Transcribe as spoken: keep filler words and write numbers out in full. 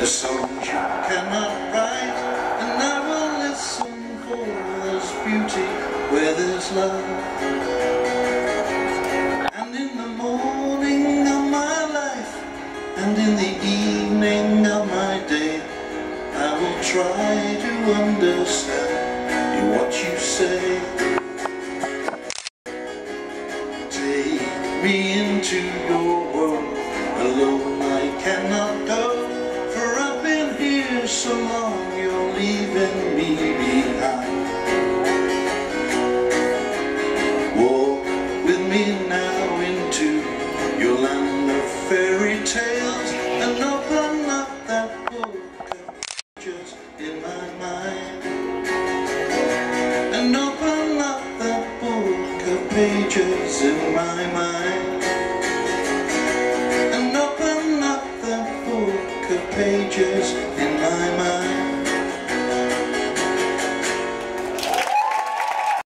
the songs you cannot write, and I will listen for there's beauty where there's love. And in the morning of my life, and in the evening of my day, I will try to understand you what you say. Take me into your world, alone I cannot go, for I've been here so long, you're leaving me behind. Walk with me now into your land of fairy tales, and open up that book of pictures in my mind. And open up that book of pages in my mind. And open up that book of pages in my mind.